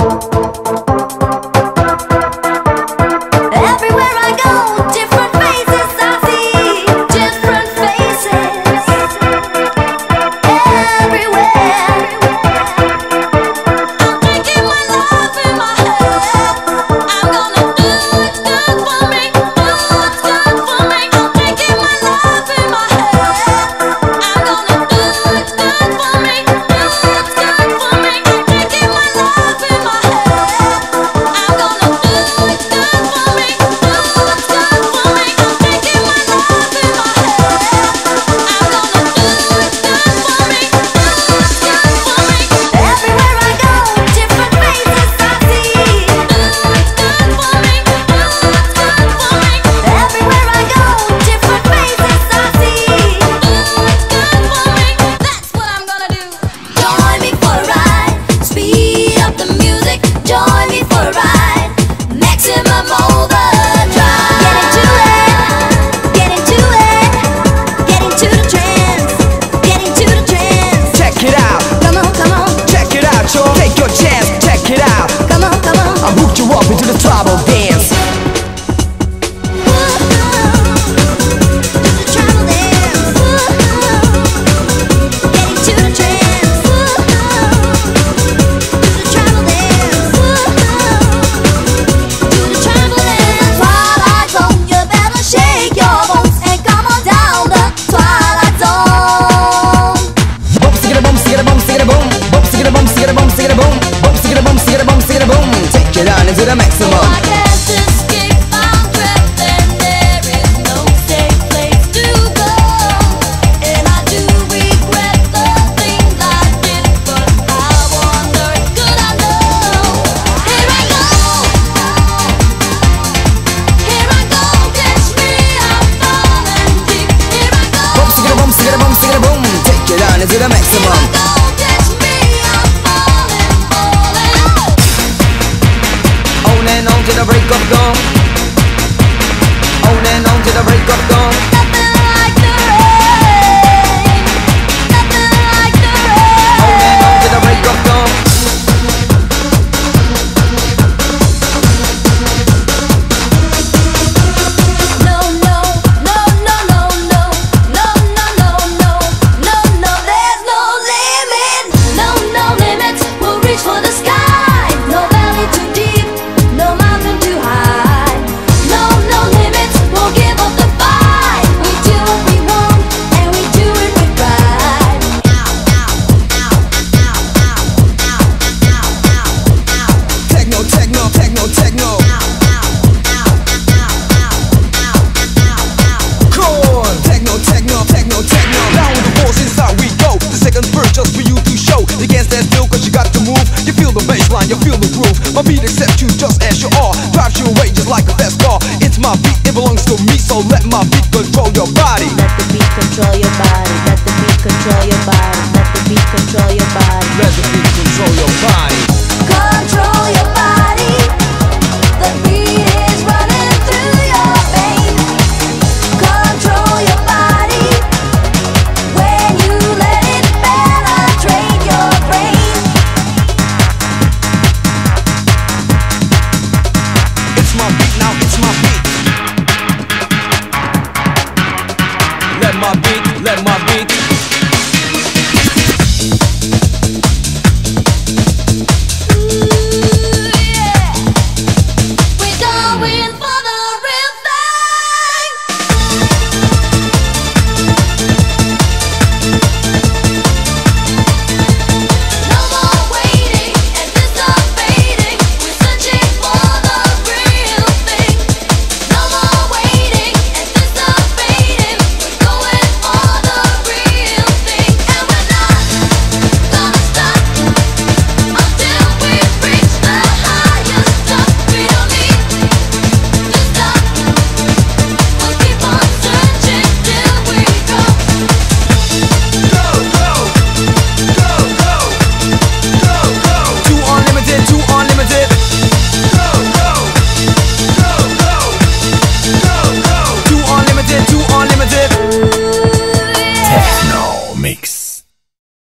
To the maximum. I can't escape, I'm trapped and there is no safe place to go. And I do regret the things I did, but I wonder, could I know? Here I go, catch me, I'm falling deep. Here I go, boom, sigga boom, sigga boom, sigga boom. Take it on into the maximum. catch me, I'm falling. On and on to the break of dawn. On and on to the break of dawn. Nothing like the rain, nothing like the rain. On and on to the break of dawn. No, no, no, no, no, no, no, no, no, no, no, there's no limit. No limits, we'll reach for the sky. No valley too deep, no mountain too high. No limits, we'll give up the fight. We do what we want, and we do it with pride. Techno, techno, techno, techno. Corn. Techno, techno, techno, techno. Down with the force inside we go. The second verse just for you to show. You can't stand still cause you got to move. You feel the bassline, you feel the groove. My beat accepts you just as you are. Drives you away just like a fast car. It's my beat, it belongs to me. So let my beat control your body. Let the beat control your body. Let the beat control your body. Let the beat control your body. Let the beat control your body.